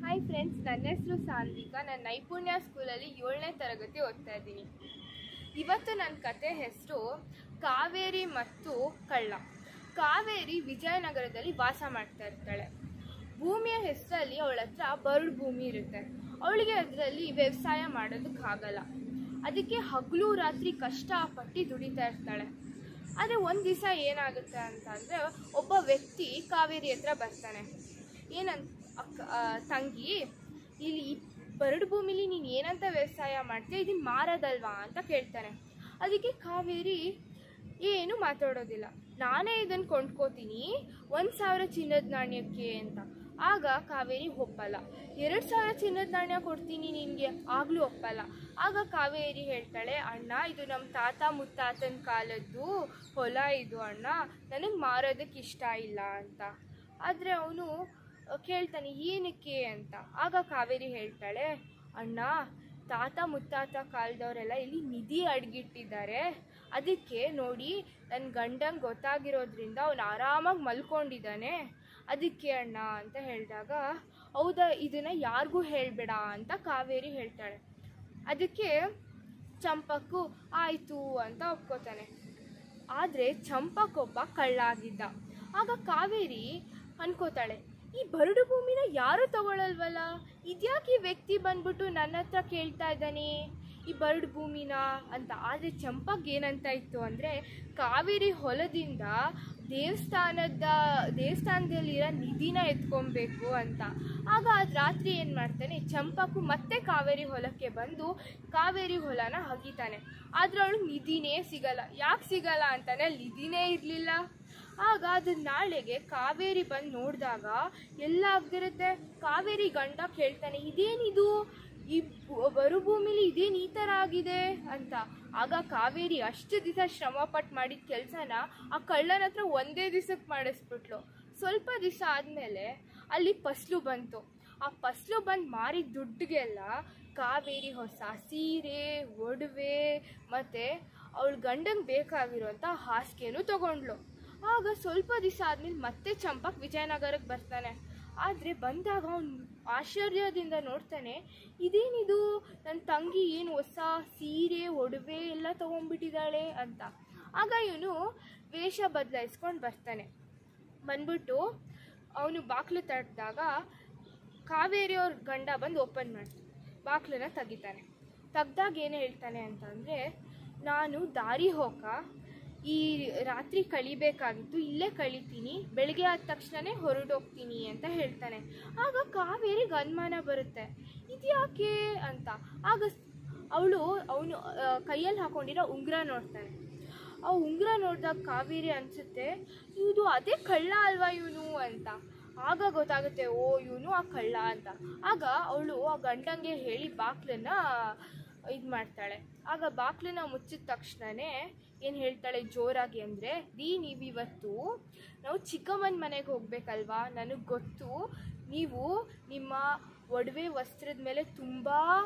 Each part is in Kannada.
ಹಾಯ್ ಫ್ರೆಂಡ್ಸ್, ನನ್ನ ಹೆಸರು ಸಾನ್ವಿಕಾ. ನಾನು ನೈಪುಣ್ಯ ಸ್ಕೂಲಲ್ಲಿ 7ನೇ ತರಗತಿ ಓದ್ತಾ ಇದ್ದೀನಿ. ಇವತ್ತು ನನ್ನ ಕತೆ ಹೆಸರು ಕಾವೇರಿ ಮತ್ತು ಕಳ್ಳ. ಕಾವೇರಿ ವಿಜಯನಗರದಲ್ಲಿ ವಾಸ ಮಾಡ್ತಾ ಇರ್ತಾಳೆ. ಭೂಮಿಯ ಹೆಸರಲ್ಲಿ ಅವಳ ಹತ್ರ ಬರಡು ಭೂಮಿ ಇರುತ್ತೆ. ಅವಳಿಗೆ ಅದರಲ್ಲಿ ವ್ಯವಸಾಯ ಮಾಡೋದಕ್ಕಾಗಲ್ಲ. ಅದಕ್ಕೆ ಹಗಲು ರಾತ್ರಿ ಕಷ್ಟಪಟ್ಟು ದುಡಿತಾ ಇರ್ತಾಳೆ. ಆದರೆ ಒಂದು ದಿವಸ ಏನಾಗುತ್ತೆ ಅಂತಂದರೆ, ಒಬ್ಬ ವ್ಯಕ್ತಿ ಕಾವೇರಿ ಹತ್ರ ಬರ್ತಾನೆ. ತಂಗಿ, ಇಲ್ಲಿ ಬರಡು ಭೂಮಿಲಿ ನೀನು ಏನಂತ ವ್ಯವಸಾಯ ಮಾಡ್ತೀಯ, ಇದನ್ನು ಮಾರೋದಲ್ವಾ ಅಂತ ಕೇಳ್ತಾನೆ. ಅದಕ್ಕೆ ಕಾವೇರಿ ಏನು ಮಾತಾಡೋದಿಲ್ಲ. ನಾನೇ ಇದನ್ನು ಕೊಂಡ್ಕೋತೀನಿ 1,000 ಚಿನ್ನದ ನಾಣ್ಯಕ್ಕೆ ಅಂತ. ಆಗ ಕಾವೇರಿ ಒಪ್ಪಲ್ಲ. 2,000 ಚಿನ್ನದ ನಾಣ್ಯ ಕೊಡ್ತೀನಿ ನಿನಗೆ, ಆಗಲೂ ಒಪ್ಪಲ್ಲ. ಆಗ ಕಾವೇರಿ ಹೇಳ್ತಾಳೆ, ಅಣ್ಣ, ಇದು ನಮ್ಮ ತಾತ ಮುತ್ತಾತನ ಕಾಲದ್ದು ಹೊಲ ಇದು ಅಣ್ಣ, ನನಗೆ ಮಾರೋದಕ್ಕೆ ಇಷ್ಟ ಇಲ್ಲ ಅಂತ. ಆದರೆ ಅವನು ಕೇಳ್ತಾನೆ, ಏನಕ್ಕೆ ಅಂತ. ಆಗ ಕಾವೇರಿ ಹೇಳ್ತಾಳೆ, ಅಣ್ಣ, ತಾತ ಮುತ್ತಾತ ಕಾಲದವರೆಲ್ಲ ಇಲ್ಲಿ ನಿಧಿ ಅಡಗಿಟ್ಟಿದ್ದಾರೆ. ಅದಕ್ಕೆ ನೋಡಿ, ನನ್ನ ಗಂಡಂಗೆ ಗೊತ್ತಾಗಿರೋದ್ರಿಂದ ಅವನು ಆರಾಮಾಗಿ ಮಲ್ಕೊಂಡಿದ್ದಾನೆ. ಅದಕ್ಕೆ ಅಣ್ಣ ಅಂತ ಹೇಳಿದಾಗ, ಹೌದಾ, ಇದನ್ನು ಯಾರಿಗೂ ಹೇಳಬೇಡ ಅಂತ ಕಾವೇರಿ ಹೇಳ್ತಾಳೆ. ಅದಕ್ಕೆ ಚಂಪಕ್ಕು ಆಯಿತು ಅಂತ ಒಪ್ಕೋತಾನೆ. ಆದರೆ ಚಂಪಕ್ಕೊಬ್ಬ ಕಳ್ಳ ಆಗಿದ್ದ. ಆಗ ಕಾವೇರಿ ಅನ್ಕೋತಾಳೆ, ಈ ಬರಡು ಭೂಮಿನ ಯಾರೂ ತಗೊಳ್ಳಲ್ವಲ್ಲ, ಇದ್ಯಾಕೆ ಈ ವ್ಯಕ್ತಿ ಬಂದ್ಬಿಟ್ಟು ನನ್ನ ಹತ್ರ ಕೇಳ್ತಾ ಇದ್ದಾನೆ ಈ ಬರಡು ಭೂಮಿನ ಅಂತ. ಆದರೆ ಚಂಪಕ್ ಏನಂತ ಇತ್ತು ಅಂದರೆ, ಕಾವೇರಿ ಹೊಲದಿಂದ ದೇವಸ್ಥಾನದಲ್ಲಿರೋ ನಿಧಿನ ಎತ್ಕೊಬೇಕು ಅಂತ. ಆಗ ಅದು ರಾತ್ರಿ ಏನು ಮಾಡ್ತಾನೆ, ಚಂಪಕ್ಕು ಮತ್ತೆ ಕಾವೇರಿ ಹೊಲಕ್ಕೆ ಬಂದು ಕಾವೇರಿ ಹೊಲನ ಹಗಿತಾನೆ. ಆದರೆ ಅವಳು ನಿಧಿನೇ ಸಿಗಲ್ಲ. ಯಾಕೆ ಸಿಗಲ್ಲ ಅಂತಾನೆ, ಅಲ್ಲಿ ನಿಧಿನೇ ಇರಲಿಲ್ಲ. ಆಗ ಅದು ನಾಳೆಗೆ ಕಾವೇರಿ ಬಂದು ನೋಡಿದಾಗ ಎಲ್ಲ ಆಗ್ದಿರುತ್ತೆ. ಕಾವೇರಿ ಗಂಡ ಕೇಳ್ತಾನೆ, ಇದೇನಿದು, ಈ ಬರುಭೂಮಿಲಿ ಇದೇನು ಈ ಥರ ಆಗಿದೆ ಅಂತ. ಆಗ ಕಾವೇರಿ ಅಷ್ಟು ದಿವಸ ಶ್ರಮಪಟ್ಟು ಮಾಡಿದ ಕೆಲಸನ ಆ ಕಳ್ಳನ ಹತ್ರ ಒಂದೇ ದಿವಸಕ್ಕೆ ಮಾಡಿಸ್ಬಿಟ್ಲು. ಸ್ವಲ್ಪ ದಿವಸ ಆದಮೇಲೆ ಅಲ್ಲಿ ಫಸಲು ಬಂತು. ಆ ಫಸಲು ಬಂದು ಮಾರಿದ ದುಡ್ಡಿಗೆಲ್ಲ ಕಾವೇರಿ ಹೊಸ ಸೀರೆ, ಒಡವೆ ಮತ್ತು ಅವಳ ಗಂಡಂಗೆ ಬೇಕಾಗಿರೋಂಥ ಹಾಸಿಗೆನೂ ತೊಗೊಂಡ್ಲು. ಆಗ ಸ್ವಲ್ಪ ದಿವಸ ಆದಮೇಲೆ ಮತ್ತೆ ಚಂಪಕ್ ವಿಜಯನಗರಕ್ಕೆ ಬರ್ತಾನೆ. ಆದರೆ ಬಂದಾಗ ಅವನು ಆಶ್ಚರ್ಯದಿಂದ ನೋಡ್ತಾನೆ, ಇದೇನಿದು, ನನ್ನ ತಂಗಿ ಏನು ಹೊಸ ಸೀರೆ ಒಡವೆ ಎಲ್ಲ ತೊಗೊಂಡ್ಬಿಟ್ಟಿದ್ದಾಳೆ ಅಂತ. ಆಗ ಇವನು ವೇಷ ಬದಲಾಯಿಸ್ಕೊಂಡು ಬರ್ತಾನೆ. ಬಂದ್ಬಿಟ್ಟು ಅವನು ಬಾಗಿಲು ತಟ್ಟಿದಾಗ ಕಾವೇರಿಯವ್ರ ಗಂಡ ಬಂದು ಓಪನ್ ಮಾಡ್ತಾನೆ, ಬಾಗಿಲನ್ನ ತೆಗಿತಾನೆ. ತೆಗ್ದಾಗ ಏನು ಹೇಳ್ತಾನೆ ಅಂತಂದರೆ, ನಾನು ದಾರಿ ಹೋಗ ಈ ರಾತ್ರಿ ಕಳಿಬೇಕಾಗಿತ್ತು, ಇಲ್ಲೇ ಕಳಿತೀನಿ, ಬೆಳಗ್ಗೆ ಆದ ತಕ್ಷಣವೇ ಹೊರಟೋಗ್ತೀನಿ ಅಂತ ಹೇಳ್ತಾನೆ. ಆಗ ಕಾವೇರಿಗೆ ಅನುಮಾನ ಬರುತ್ತೆ, ಇದ್ಯಾಕೆ ಅಂತ. ಆಗ ಅವನು ಕೈಯಲ್ಲಿ ಹಾಕೊಂಡಿರೋ ಉಂಗುರ ನೋಡ್ತಾನೆ. ಆ ಉಂಗುರ ನೋಡಿದಾಗ ಕಾವೇರಿ ಅನಿಸುತ್ತೆ, ಇದು ಅದೇ ಕಳ್ಳ ಅಲ್ವಾ ಇವನು ಅಂತ. ಆಗ ಗೊತ್ತಾಗುತ್ತೆ, ಓ, ಇವನು ಆ ಕಳ್ಳ ಅಂತ. ಆಗ ಅವಳು ಆ ಗಂಡಂಗೆ ಹೇಳಿ ಬಾಕ್ಲನ್ನ ಇದು ಮಾಡ್ತಾಳೆ. ಆಗ ಬಾಕ್ಲನ್ನ ಮುಚ್ಚಿದ ತಕ್ಷಣವೇ ಏನು ಹೇಳ್ತಾಳೆ ಜೋರಾಗಿ ಅಂದರೆ, ನೀವಿವತ್ತು ನಾವು ಚಿಕ್ಕಮ್ಮನ ಮನೆಗೆ ಹೋಗ್ಬೇಕಲ್ವಾ, ನನಗೆ ಗೊತ್ತು ನೀವು ನಿಮ್ಮ ಒಡವೆ ವಸ್ತ್ರದ ಮೇಲೆ ತುಂಬ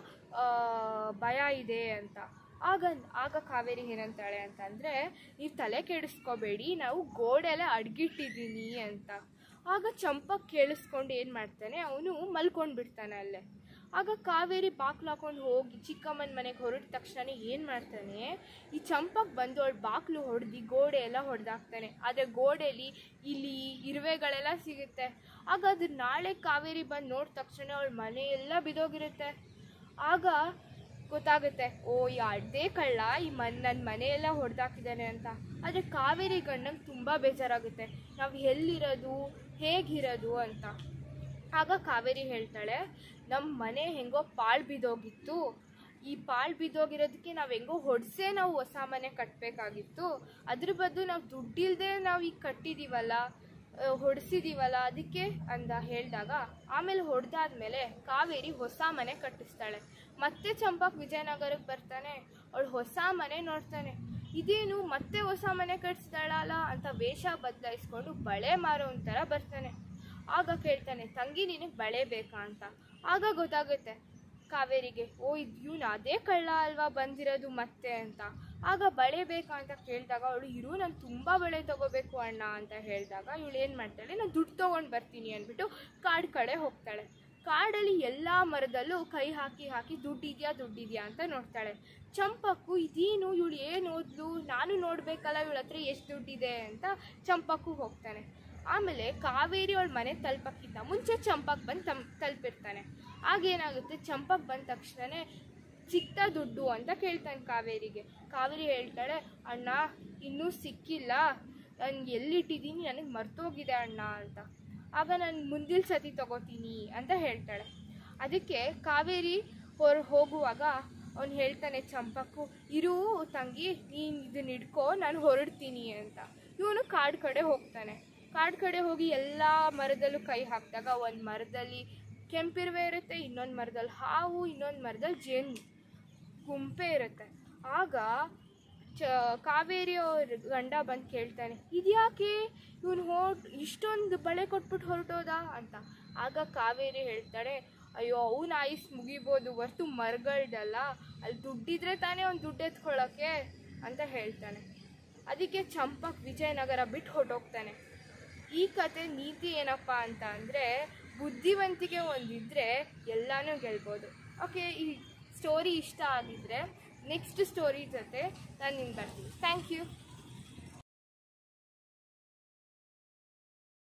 ಭಯ ಇದೆ ಅಂತ. ಆಗ ಕಾವೇರಿ ಏನಂತಾಳೆ ಅಂತಂದರೆ, ನೀವು ತಲೆ ಕೆಡಿಸ್ಕೋಬೇಡಿ, ನಾವು ಗೋಡೆಲ್ಲ ಅಡಗಿಟ್ಟಿದ್ದೀನಿ ಅಂತ. ಆಗ ಚಂಪಕ್ ಕೇಳಿಸ್ಕೊಂಡು ಏನು ಮಾಡ್ತಾನೆ, ಅವನು ಮಲ್ಕೊಂಡ್ಬಿಡ್ತಾನೆ ಅಲ್ಲೇ. ಆಗ ಕಾವೇರಿ ಬಾಕ್ಲು ಹಾಕೊಂಡು ಹೋಗಿ ಚಿಕ್ಕಮ್ಮನ ಮನೆಗೆ ಹೊರಟ ತಕ್ಷಣ ಏನು ಮಾಡ್ತಾನೆ, ಈ ಚಂಪಕ್ ಬಂದು ಅವಳು ಬಾಕ್ಲು ಹೊಡೆದು ಗೋಡೆ ಎಲ್ಲ ಹೊಡೆದಾಕ್ತಾನೆ. ಆದರೆ ಗೋಡೆಯಲ್ಲಿ ಇಲ್ಲಿ ಇರುವೆಗಳೆಲ್ಲ ಸಿಗುತ್ತೆ. ಆಗ ಅದು ನಾಳೆ ಕಾವೇರಿ ಬಂದು ನೋಡಿದ ತಕ್ಷಣ ಅವಳ ಮನೆಯೆಲ್ಲ ಬಿದ್ದೋಗಿರುತ್ತೆ. ಆಗ ಗೊತ್ತಾಗುತ್ತೆ, ಓ, ಅದೇ ಕಳ್ಳ ನನ್ನ ಮನೆಯೆಲ್ಲ ಹೊಡೆದಾಕಿದ್ದಾನೆ ಅಂತ. ಆದರೆ ಕಾವೇರಿ ಗಂಡಂಗೆ ತುಂಬ ಬೇಜಾರಾಗುತ್ತೆ, ನಾವು ಎಲ್ಲಿರೋದು, ಹೇಗಿರೋದು ಅಂತ. ಆಗ ಕಾವೇರಿ ಹೇಳ್ತಾಳೆ, ನಮ್ಮ ಮನೆ ಹೆಂಗೋ ಪಾಳು ಬಿದ್ದೋಗಿತ್ತು, ಈ ಪಾಳು ಬಿದ್ದೋಗಿರೋದಕ್ಕೆ ನಾವು ಹೆಂಗೋ ಹೊಡೆಸೇ ನಾವು ಹೊಸ ಮನೆ ಕಟ್ಟಬೇಕಾಗಿತ್ತು, ಅದ್ರ ಬದಲು ನಾವು ದುಡ್ಡಿಲ್ಲದೆ ನಾವು ಈಗ ಕಟ್ಟಿದ್ದೀವಲ್ಲ, ಹೊಡೆಸಿದ್ದೀವಲ್ಲ, ಅದಕ್ಕೆ ಅಂತ ಹೇಳಿದಾಗ ಆಮೇಲೆ ಹೊಡೆದಾದ್ಮೇಲೆ ಕಾವೇರಿ ಹೊಸ ಮನೆ ಕಟ್ಟಿಸ್ತಾಳೆ. ಮತ್ತೆ ಚಂಪಕ್ ವಿಜಯನಗರಕ್ಕೆ ಬರ್ತಾನೆ. ಅವಳು ಹೊಸ ಮನೆ ನೋಡ್ತಾನೆ, ಇದೇನು ಮತ್ತೆ ಹೊಸ ಮನೆ ಕಟ್ಟಿಸ್ತಾಳಲ್ಲ ಅಂತ ವೇಷ ಬದಲಾಯಿಸ್ಕೊಂಡು ಬಳೆ ಮಾರೋ ಒಂಥರ ಬರ್ತಾನೆ. ಆಗ ಕೇಳ್ತಾನೆ, ತಂಗಿ, ನಿನಗೆ ಬಳೆ ಬೇಕಾ ಅಂತ. ಆಗ ಗೊತ್ತಾಗುತ್ತೆ ಕಾವೇರಿಗೆ, ಓ, ಇವನು ಅದೇ ಕಳ್ಳ ಅಲ್ವಾ ಬಂದಿರೋದು ಮತ್ತೆ ಅಂತ. ಆಗ ಬಳೆ ಬೇಕಾ ಅಂತ ಕೇಳಿದಾಗ ಅವಳು, ನಾನು ತುಂಬ ಬಳೆ ತೊಗೋಬೇಕು ಅಣ್ಣ ಅಂತ ಹೇಳಿದಾಗ ಇವಳು ಏನು ಮಾಡ್ತಾಳೆ, ನಾನು ದುಡ್ಡು ತೊಗೊಂಡು ಬರ್ತೀನಿ ಅಂದ್ಬಿಟ್ಟು ಕಾಡು ಕಡೆ ಹೋಗ್ತಾಳೆ. ಕಾಡಲ್ಲಿ ಎಲ್ಲ ಮರದಲ್ಲೂ ಕೈ ಹಾಕಿ ಹಾಕಿ ದುಡ್ಡಿದ್ಯಾ ಅಂತ ನೋಡ್ತಾಳೆ. ಚಂಪಕ್ಕು ಇದೇನು ಇವಳು ಏನು ಓದ್ಲು, ನಾನು ನೋಡಬೇಕಲ್ಲ ಇವಳ ಹತ್ರ ಎಷ್ಟು ದುಡ್ಡಿದೆ ಅಂತ ಚಂಪಕ್ಕು ಹೋಗ್ತಾನೆ. ಆಮೇಲೆ ಕಾವೇರಿ ಅವಳ ಮನೆ ತಲುಪಕ್ಕಿಂತ ಮುಂಚೆ ಚಂಪಕ್ ಬಂದು ತಲುಪಿರ್ತಾನೆ. ಆಗೇನಾಗುತ್ತೆ, ಚಂಪಕ್ ಬಂದ ತಕ್ಷಣವೇ ಸಿಕ್ತಾ ದುಡ್ಡು ಅಂತ ಕೇಳ್ತಾನೆ ಕಾವೇರಿಗೆ. ಕಾವೇರಿ ಹೇಳ್ತಾಳೆ, ಅಣ್ಣ ಇನ್ನೂ ಸಿಕ್ಕಿಲ್ಲ, ನಾನು ಎಲ್ಲಿಟ್ಟಿದ್ದೀನಿ ನನಗೆ ಮರ್ತೋಗಿದೆ ಅಣ್ಣ ಅಂತ. ಆಗ ನಾನು ಮುಂದಿನ ಸತಿ ತಗೋತೀನಿ ಅಂತ ಹೇಳ್ತಾಳೆ. ಅದಕ್ಕೆ ಕಾವೇರಿ ಹೋಗುವಾಗ ಅವನು ಹೇಳ್ತಾನೆ ಚಂಪಕ್ಕು, ಇರು ತಂಗಿ ನೀನು ಇದನ್ನ ಹಿಡ್ಕೊ ನಾನು ಹೊರಡ್ತೀನಿ ಅಂತ. ಇವನು ಕಾಡು ಕಡೆ ಹೋಗ್ತಾನೆ. ಕಾಡು ಕಡೆ ಹೋಗಿ ಎಲ್ಲ ಮರದಲ್ಲೂ ಕೈ ಹಾಕಿದಾಗ ಒಂದು ಮರದಲ್ಲಿ ಕೆಂಪಿರುವೆ ಇರುತ್ತೆ, ಇನ್ನೊಂದು ಮರದಲ್ಲಿ ಹಾವು, ಇನ್ನೊಂದು ಮರದಲ್ಲಿ ಜೇನು ಗುಂಪೆ ಇರುತ್ತೆ. ಆಗ ಕಾವೇರಿ ಅವ್ರ ಗಂಡ ಬಂದು ಕೇಳ್ತಾನೆ, ಇದ್ಯಾಕೆ ಇವನು ಇಷ್ಟೊಂದು ಬಳೆ ಕೊಟ್ಬಿಟ್ಟು ಹೊರಟೋದ ಅಂತ. ಆಗ ಕಾವೇರಿ ಹೇಳ್ತಾಳೆ, ಅಯ್ಯೋ ಅವನ ಆಯುಸ್ ಮುಗಿಬೋದು ಹೊರ್ತು ಮರಗಳ್ದಲ್ಲ, ಅಲ್ಲಿ ದುಡ್ಡಿದ್ರೆ ತಾನೇ ಅವ್ನು ದುಡ್ಡು ಎತ್ಕೊಳ್ಳೋಕ್ಕೆ ಅಂತ ಹೇಳ್ತಾನೆ. ಅದಕ್ಕೆ ಚಂಪಕ್ ವಿಜಯನಗರ ಬಿಟ್ಟು ಹೊರಟೋಗ್ತಾನೆ. ಈ ಕತೆ ನೀತಿ ಏನಪ್ಪ ಅಂತ ಅಂದರೆ, ಬುದ್ಧಿವಂತಿಕೆ ಒಂದಿದ್ರೆ ಎಲ್ಲನೂ ಗೆಲ್ಬೋದು. ಓಕೆ, ಈ ಸ್ಟೋರಿ ಇಷ್ಟ ಆಗಿದ್ರೆ ನೆಕ್ಸ್ಟ್ ಸ್ಟೋರಿ ಜೊತೆ ನಾನು ನಿಮ್ಗೆ ಬರ್ತೀನಿ. Thank you.